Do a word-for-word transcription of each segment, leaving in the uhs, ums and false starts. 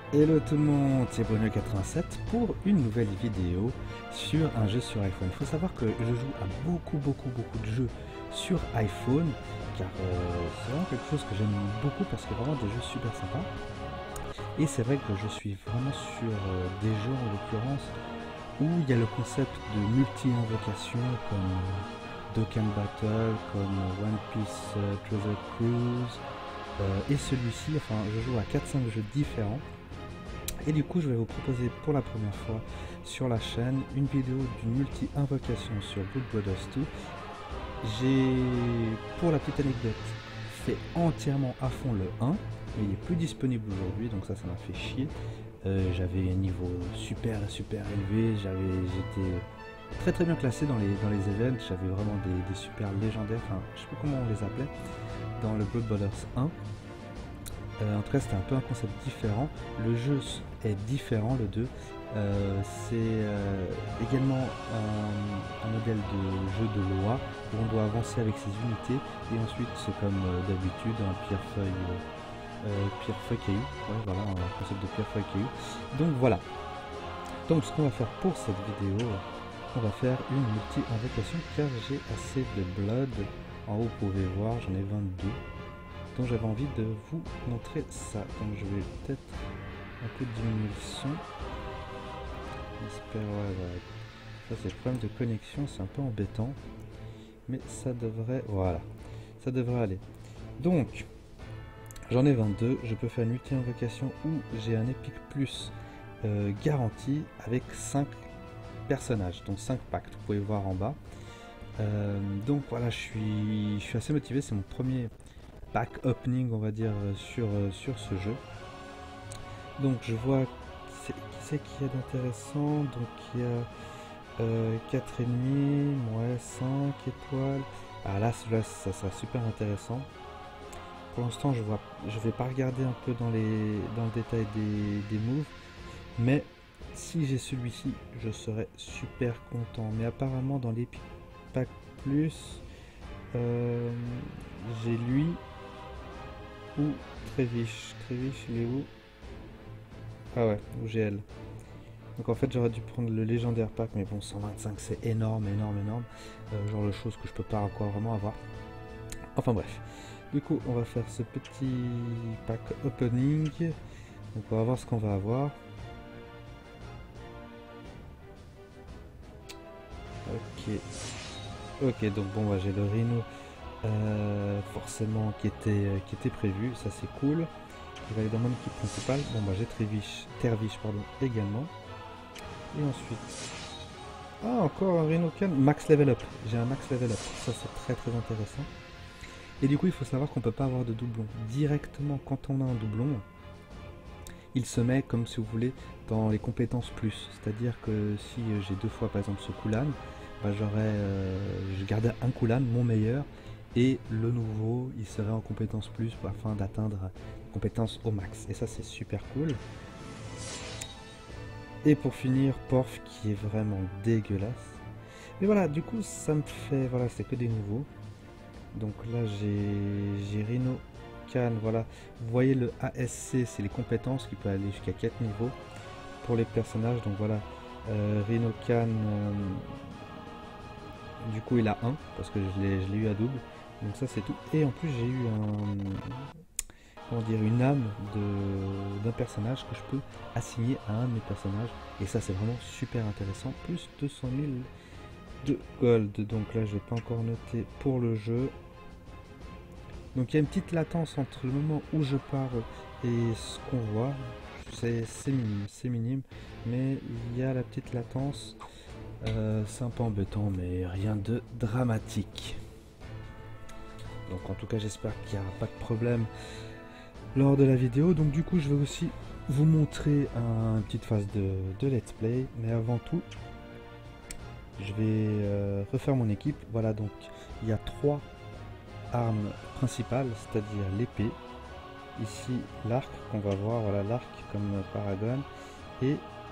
Hello tout le monde, c'est Bruno quatre-vingt-sept pour une nouvelle vidéo sur un jeu sur iPhone. Il faut savoir que je joue à beaucoup beaucoup beaucoup de jeux sur iPhone car euh, c'est vraiment quelque chose que j'aime beaucoup parce que vraiment des jeux super sympas. Et c'est vrai que je suis vraiment sur euh, des jeux en l'occurrence où il y a le concept de multi-invocation comme euh, Dokkan Battle, comme One Piece euh, Treasure Cruise euh, et celui-ci, enfin je joue à quatre cinq jeux différents. Et du coup je vais vous proposer pour la première fois sur la chaîne une vidéo d'une multi-invocation sur Blood Brothers deux. J'ai, pour la petite anecdote, fait entièrement à fond le un, mais il est plus disponible aujourd'hui, donc ça ça m'a fait chier. Euh, j'avais un niveau super super élevé, j'avais j'étais très très bien classé dans les, dans les events, j'avais vraiment des, des super légendaires, enfin je sais pas comment on les appelait, dans le Blood Brothers un. Euh, en tout cas, c'était un peu un concept différent. Le jeu est différent, le deux. Euh, c'est euh, également un, un modèle de jeu de loi où on doit avancer avec ses unités. Et ensuite, c'est comme euh, d'habitude un pierre-feuille euh, pierre-feuille caillou. Ouais, voilà, un concept de pierre-feuille caillou. Donc voilà. Donc ce qu'on va faire pour cette vidéo, on va faire une multi-invocation car j'ai assez de blood. En haut, vous pouvez voir, j'en ai vingt-deux. Donc j'avais envie de vous montrer ça. Donc je vais peut-être un peu diminuer le son. J'espère, ouais, ouais. Ça c'est le problème de connexion, c'est un peu embêtant. Mais ça devrait, voilà, ça devrait aller. Donc, j'en ai vingt-deux. Je peux faire une multi-invocation où j'ai un Epic Plus euh, garanti avec cinq personnages, donc cinq packs. Vous pouvez voir en bas. Euh, donc voilà, je suis, je suis assez motivé. C'est mon premier pack opening, on va dire, sur, euh, sur ce jeu. Donc je vois qui c'est qu'il y a d'intéressant. Donc il y a euh, quatre ennemis, ouais, cinq étoiles. Ah là, là ça sera super intéressant. Pour l'instant je vois, je vais pas regarder un peu dans, les, dans le détail des, des moves, mais si j'ai celui-ci je serai super content. Mais apparemment dans l'Epic Pack Plus euh, j'ai lui ou Trevish. Trevish, il est où? Ah ouais, ou G L. Donc en fait j'aurais dû prendre le légendaire pack, mais bon, cent vingt-cinq c'est énorme, énorme, énorme. Euh, genre de choses que je peux pas encore vraiment avoir. Enfin bref. Du coup on va faire ce petit pack opening. Donc on va voir ce qu'on va avoir. Ok. Ok, donc bon, bah, j'ai le Rhino. Euh, forcément qui était, euh, qui était prévu, ça c'est cool. Il va aller dans mon équipe principale. Bon bah j'ai Trevish, Tervish pardon également. Et ensuite, ah encore un Rhino Can, max level up. J'ai un max level up, ça c'est très très intéressant. Et du coup il faut savoir qu'on peut pas avoir de doublon. Directement quand on a un doublon, il se met comme si vous voulez dans les compétences plus. C'est-à-dire que si j'ai deux fois par exemple ce Kulan, bah, j'aurais, euh, je gardais un Kulan, mon meilleur, et le nouveau il serait en compétence plus afin d'atteindre compétence au max. Et ça c'est super cool. Et pour finir, Porf qui est vraiment dégueulasse. Mais voilà, du coup ça me fait, voilà, c'est que des nouveaux. Donc là j'ai Rhino Can, voilà. Vous voyez le A S C, c'est les compétences qui peuvent aller jusqu'à quatre niveaux pour les personnages. Donc voilà, euh, Rhino Can, euh, du coup il a un parce que je l'ai eu à double. Donc ça c'est tout. Et en plus j'ai eu un, comment dire, une âme d'un personnage que je peux assigner à un de mes personnages. Et ça c'est vraiment super intéressant. Plus deux cent mille de gold. Donc là je vais pas encore noter pour le jeu. Donc il y a une petite latence entre le moment où je parle et ce qu'on voit. C'est minime, c'est minime. Mais il y a la petite latence. Euh, c'est un peu embêtant, mais rien de dramatique. Donc en tout cas j'espère qu'il n'y aura pas de problème lors de la vidéo. Donc du coup je vais aussi vous montrer un, une petite phase de, de let's play. Mais avant tout, je vais euh, refaire mon équipe. Voilà, donc il y a trois armes principales, c'est-à-dire l'épée. Ici l'arc qu'on va voir, voilà l'arc comme Paragon. Et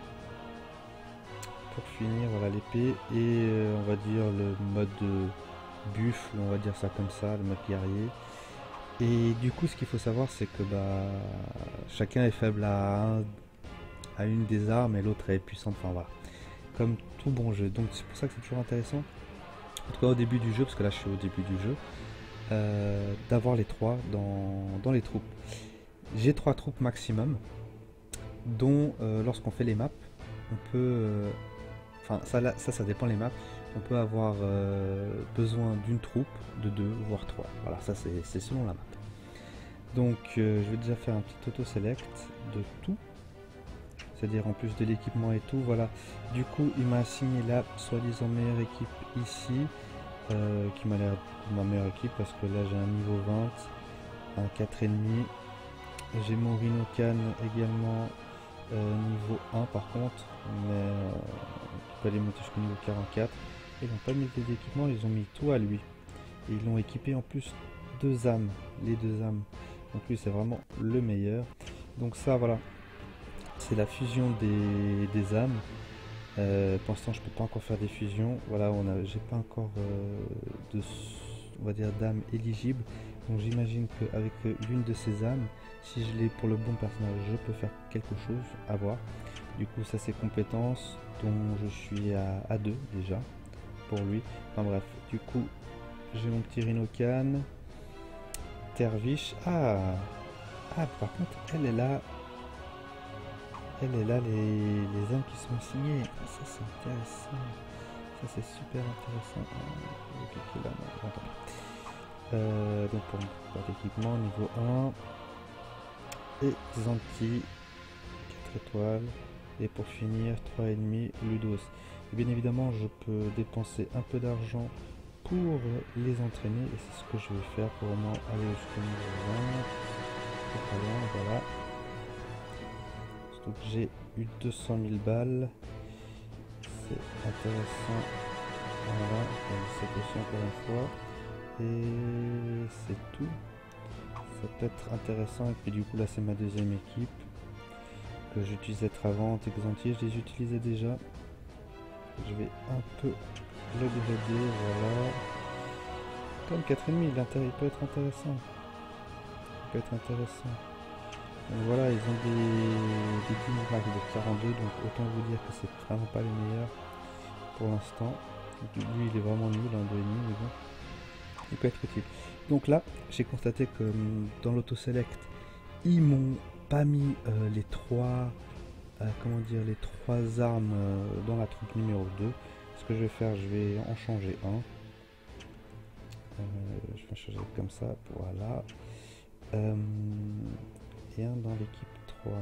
pour finir, voilà l'épée. Et euh, on va dire le mode buffle, on va dire ça comme ça, le mode guerrier. Et du coup, ce qu'il faut savoir, c'est que bah, chacun est faible à, un, à une des armes et l'autre est puissante. Enfin voilà, comme tout bon jeu. Donc c'est pour ça que c'est toujours intéressant, en tout cas au début du jeu, parce que là je suis au début du jeu, euh, d'avoir les trois dans, dans les troupes. J'ai trois troupes maximum, dont euh, lorsqu'on fait les maps, on peut... euh, Enfin, ça, là, ça, ça dépend les maps. On peut avoir euh, besoin d'une troupe, de deux, voire trois. Voilà, ça c'est selon la map. Donc, euh, je vais déjà faire un petit auto-select de tout. C'est-à-dire en plus de l'équipement et tout. Voilà. Du coup, il m'a assigné la soi-disant meilleure équipe ici. Euh, qui m'a l'air ma meilleure équipe parce que là j'ai un niveau vingt, un quatre virgule cinq. J'ai mon Rhinocan également euh, niveau un par contre. Mais... Euh, peut aller monter jusqu'au niveau quarante-quatre. Ils n'ont pas mis d'équipement, ils ont mis tout à lui. Et ils l'ont équipé en plus deux âmes, les deux âmes. Donc lui c'est vraiment le meilleur. Donc ça voilà, c'est la fusion des, des âmes. Euh, pour l'instant je peux pas encore faire des fusions. Voilà, on a, j'ai pas encore euh, de, on va dire d'âmes éligibles. Donc j'imagine qu'avec l'une de ces âmes, si je l'ai pour le bon personnage, je peux faire quelque chose à voir. Du coup ça c'est compétences dont je suis à, à deux déjà pour lui. Enfin bref, du coup j'ai mon petit Rhinocan. Tervish. Ah Ah par contre elle est là. Elle est là les, les âmes qui sont signées. Ça c'est intéressant. Ça c'est super intéressant. Ah, là, non, euh, donc pour mon équipement niveau un. Et Zanti. quatre étoiles. Et pour finir, trois virgule cinq Ludos. Et bien évidemment, je peux dépenser un peu d'argent pour les entraîner. Et c'est ce que je vais faire pour au moins aller jusqu'au niveau vingt. Voilà. Donc j'ai eu deux cent mille balles. C'est intéressant. Voilà, c'est aussi encore une fois. Et c'est tout. Ça peut être intéressant. Et puis du coup là c'est ma deuxième équipe. Que j'utilisais avant, Texantier, je les utilisais déjà. Je vais un peu le dégrader, voilà. Comme quatre virgule cinq, il peut être intéressant. Il peut être intéressant. Donc voilà, ils ont des, des Dimrac de quarante-deux, donc autant vous dire que c'est vraiment pas les meilleurs pour l'instant. Lui il est vraiment nul, un deux virgule cinq, mais bon. Il peut être utile. Donc là, j'ai constaté que dans l'auto-select, ils m'ont pas mis euh, les trois euh, comment dire les trois armes euh, dans la troupe numéro deux. Ce que je vais faire, je vais en changer un. Euh, je vais changer comme ça, voilà. Euh, et un dans l'équipe trois.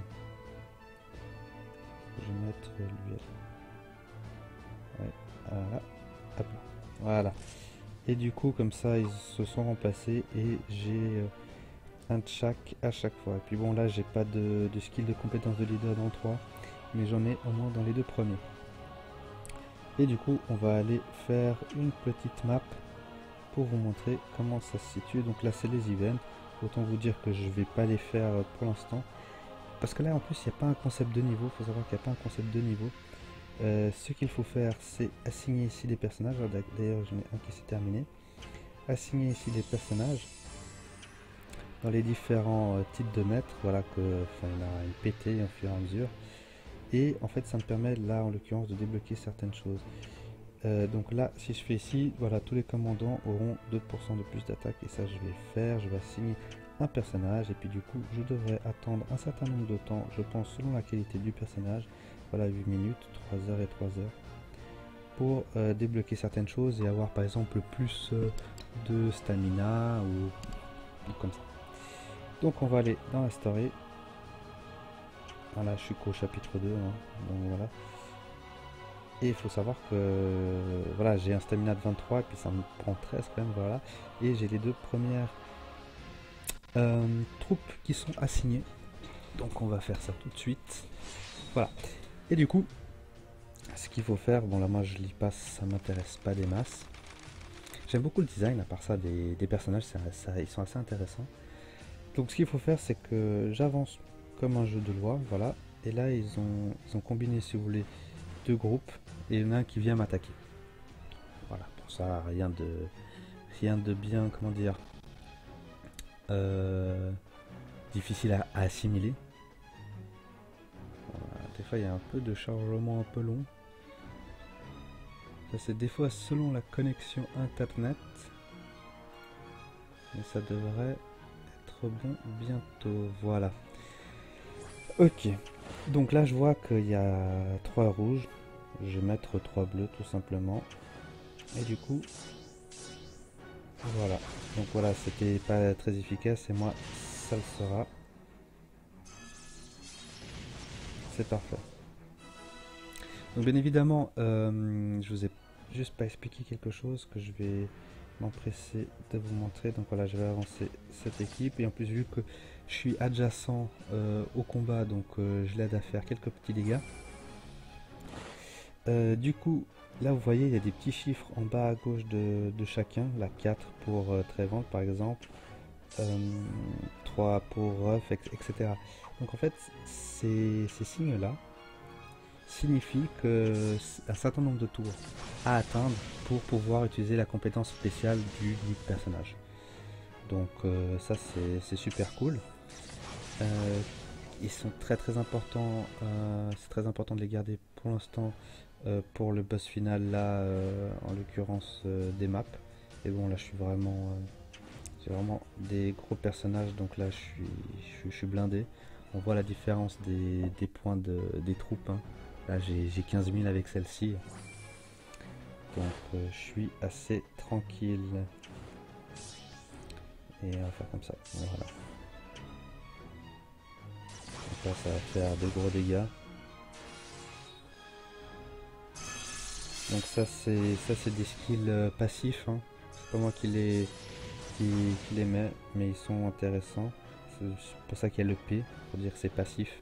Je vais mettre lui. Ouais, voilà. Hop là. Voilà. Et du coup, comme ça, ils se sont remplacés et j'ai euh, un de chaque à chaque fois. Et puis bon, là j'ai pas de, de skill de compétence de leader dans trois, mais j'en ai au moins dans les deux premiers. Et du coup on va aller faire une petite map pour vous montrer comment ça se situe. Donc là c'est les events, autant vous dire que je vais pas les faire pour l'instant, parce que là en plus il n'y a pas un concept de niveau. Il faut savoir qu'il n'y a pas un concept de niveau. Euh, ce qu'il faut faire, c'est assigner ici les personnages. D'ailleurs j'en ai un qui s'est terminé. Assigner ici les personnages dans les différents euh, types de maîtres. Voilà que enfin, il a une P T au fur et à mesure. Et en fait ça me permet là en l'occurrence de débloquer certaines choses. Euh, donc là si je fais ici, voilà, tous les commandants auront deux pour cent de plus d'attaque, et ça je vais faire, je vais assigner un personnage, et puis du coup je devrais attendre un certain nombre de temps, je pense selon la qualité du personnage. Voilà, huit minutes, trois heures et trois heures pour euh, débloquer certaines choses et avoir par exemple plus euh, de stamina ou, ou comme ça. Donc on va aller dans la story. Voilà, je suis qu'au chapitre deux, hein, donc voilà. Et il faut savoir que voilà, j'ai un stamina de vingt-trois et puis ça me prend treize quand même, voilà. Et j'ai les deux premières euh, troupes qui sont assignées. Donc on va faire ça tout de suite. Voilà. Et du coup, ce qu'il faut faire, bon là moi je lis pas, ça m'intéresse pas des masses. J'aime beaucoup le design, à part ça des, des personnages, ça, ça, ils sont assez intéressants. Donc ce qu'il faut faire, c'est que j'avance comme un jeu de loi, voilà. Et là ils ont, ils ont combiné, si vous voulez, deux groupes, et il y en a un qui vient m'attaquer. Voilà, pour ça rien de rien de bien, comment dire, euh, difficile à, à assimiler. Voilà, des fois il y a un peu de chargement un peu long. Ça c'est des fois selon la connexion internet. Mais ça devrait être bon bientôt. Voilà. Ok. Donc là je vois qu'il y a trois rouges. Je vais mettre trois bleus tout simplement. Et du coup, voilà. Donc voilà, c'était pas très efficace et moi ça le sera. C'est parfait. Donc bien évidemment, euh, je vous ai juste pas expliqué quelque chose que je vais m'empresser de vous montrer. Donc voilà, je vais avancer cette équipe et en plus vu que je suis adjacent euh, au combat, donc euh, je l'aide à faire quelques petits dégâts. Euh, du coup, là vous voyez, il y a des petits chiffres en bas à gauche de, de chacun. La quatre pour euh, Trévent par exemple, euh, trois pour Ruff, et cetera. Donc en fait, ces, ces signes-là signifie que un certain nombre de tours à atteindre pour pouvoir utiliser la compétence spéciale du, du personnage. Donc euh, ça c'est super cool. Euh, ils sont très très importants, euh, c'est très important de les garder pour l'instant euh, pour le boss final là, euh, en l'occurrence euh, des maps. Et bon là je suis vraiment, euh, j'ai vraiment des gros personnages donc là je suis, je suis, je suis blindé. On voit la différence des, des points de, des troupes. Hein. Là j'ai quinze mille avec celle-ci. Donc euh, je suis assez tranquille. Et on va faire comme ça. Voilà. Donc là ça va faire de gros dégâts. Donc ça c'est ça c'est des skills euh, passifs. Hein. C'est pas moi qui les, qui, qui les mets, mais ils sont intéressants. C'est pour ça qu'il y a le P, pour dire que c'est passif.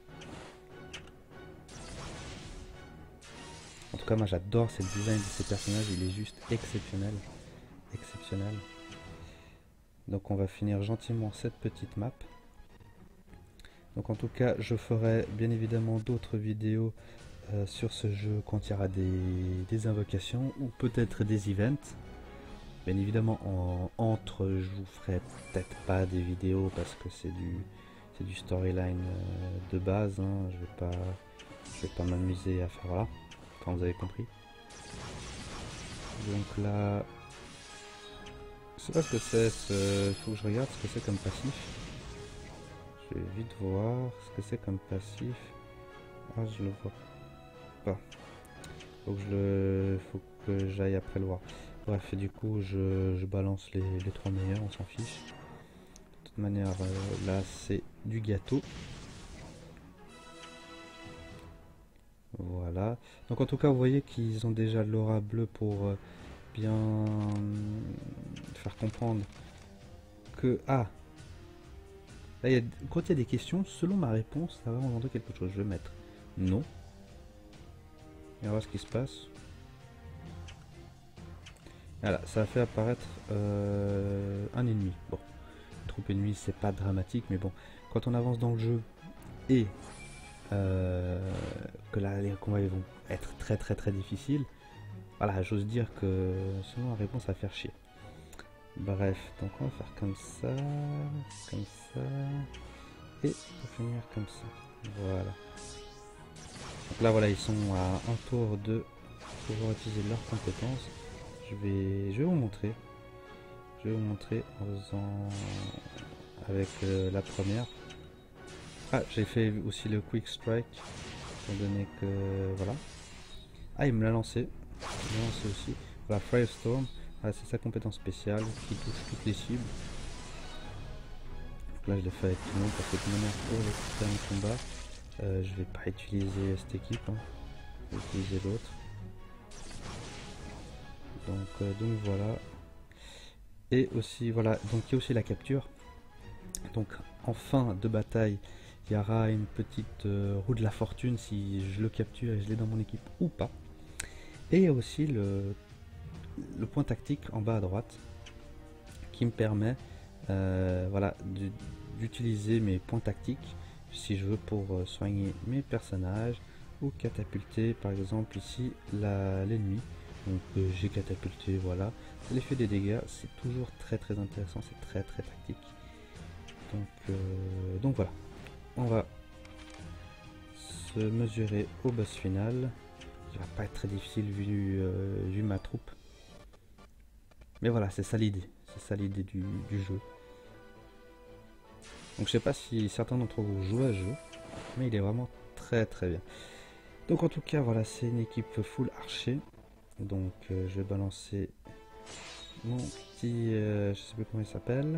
En tout cas, moi j'adore ce design de ces personnages, il est juste exceptionnel. Exceptionnel. Donc on va finir gentiment cette petite map. Donc en tout cas, je ferai bien évidemment d'autres vidéos euh, sur ce jeu quand il y aura des, des invocations ou peut-être des events. Bien évidemment, en, entre, je vous ferai peut-être pas des vidéos parce que c'est du, c'est du storyline euh, de base. Hein. Je vais pas, je vais pas m'amuser à faire là. Enfin, vous avez compris. Donc là, je sais pas ce que c'est. Il faut que je regarde ce que c'est comme passif. Je vais vite voir ce que c'est comme passif. Ah, je le vois pas. Faut que je le, faut que j'aille après le voir. Bref, et du coup, je, je balance les, les trois meilleurs, on s'en fiche. De toute manière, euh, là, c'est du gâteau. Voilà. Donc, en tout cas, vous voyez qu'ils ont déjà l'aura bleue pour euh, bien euh, faire comprendre que... Ah là, y a, quand il y a des questions, selon ma réponse, ça va engendrer quelque chose. Je vais mettre non. Et on va voir ce qui se passe. Voilà, ça a fait apparaître euh, un ennemi. Bon, une troupe ennemie, c'est pas dramatique, mais bon, quand on avance dans le jeu et euh, que là, les combats vont être très très très difficiles, voilà, j'ose dire que selon la réponse, ça va faire chier. Bref, donc on va faire comme ça, comme ça, et pour finir comme ça. Voilà. Donc là, voilà, ils sont à un tour de pouvoir utiliser leurs compétences. Je vais, je vais vous montrer. Je vais vous montrer en faisant avec euh, la première. Ah, j'ai fait aussi le quick strike pour donner que voilà. Ah, il me l'a lancé. Il m'a lancé aussi. Voilà, Firestorm. Ah, c'est sa compétence spéciale qui touche toutes les cibles. Donc là, je l'ai fait avec tout le monde parce que de toute manière pour le dernier combat, euh, je vais pas utiliser cette équipe. Hein. Je vais utiliser l'autre. Donc, euh, donc voilà. Et aussi voilà, donc il y a aussi la capture. Donc en fin de bataille, il y aura une petite euh, roue de la fortune si je le capture et je l'ai dans mon équipe ou pas. Et il y a aussi le, le point tactique en bas à droite qui me permet euh, voilà, d'utiliser mes points tactiques si je veux pour euh, soigner mes personnages ou catapulter par exemple ici l'ennemi. Donc euh, j'ai catapulté, voilà. L'effet des dégâts, c'est toujours très très intéressant, c'est très très tactique. Donc, euh, donc voilà, on va se mesurer au boss final. Il va pas être très difficile vu, euh, vu ma troupe. Mais voilà, c'est ça l'idée. C'est ça l'idée du, du jeu. Donc je sais pas si certains d'entre vous jouent à ce jeu, mais il est vraiment très très bien. Donc en tout cas, voilà, c'est une équipe full archer. Donc euh, je vais balancer mon petit... Euh, je sais plus comment il s'appelle.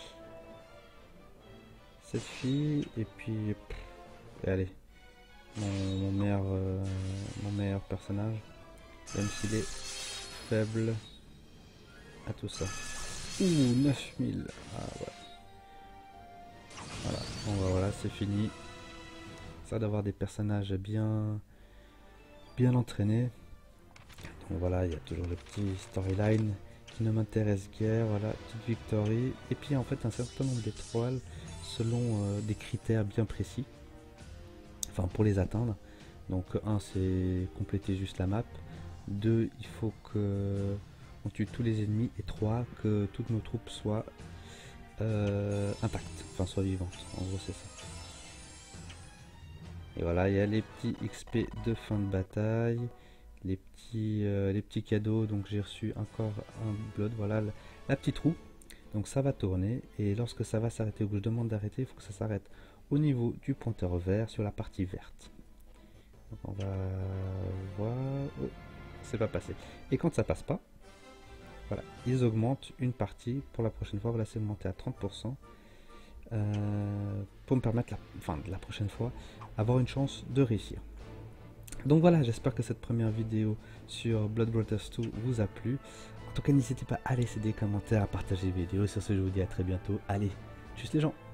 Cette fille, et puis... Pff, et allez, mon, mon, meilleur, euh, mon meilleur personnage, même s'il est faible à tout ça. Ouh, neuf mille. Ah ouais. Voilà, bon bah voilà, c'est fini. Ça d'avoir des personnages bien bien entraînés. Donc voilà, il y a toujours le petit storyline qui ne m'intéresse guère. Voilà, petite victory. Et puis en fait un certain nombre d'étoiles selon euh, des critères bien précis. Enfin pour les atteindre. Donc un, c'est compléter juste la map. Deux, il faut que on tue tous les ennemis. Et trois, que toutes nos troupes soient Euh, intact, enfin soit vivante, en gros c'est ça. Et voilà, il y a les petits X P de fin de bataille, les petits, euh, les petits cadeaux. Donc j'ai reçu encore un blood, voilà la, la petite roue. Donc ça va tourner, et lorsque ça va s'arrêter ou que je demande d'arrêter, il faut que ça s'arrête au niveau du pointeur vert sur la partie verte. Donc on va voir, oh, c'est pas passé. Et quand ça passe pas, voilà, ils augmentent une partie pour la prochaine fois. Voilà, c'est augmenté à trente pour cent euh, pour me permettre, la, enfin, la prochaine fois, avoir une chance de réussir. Donc voilà, j'espère que cette première vidéo sur Blood Brothers deux vous a plu. En tout cas, n'hésitez pas à laisser des commentaires, à partager la vidéo. Sur ce, je vous dis à très bientôt. Allez, juste les gens.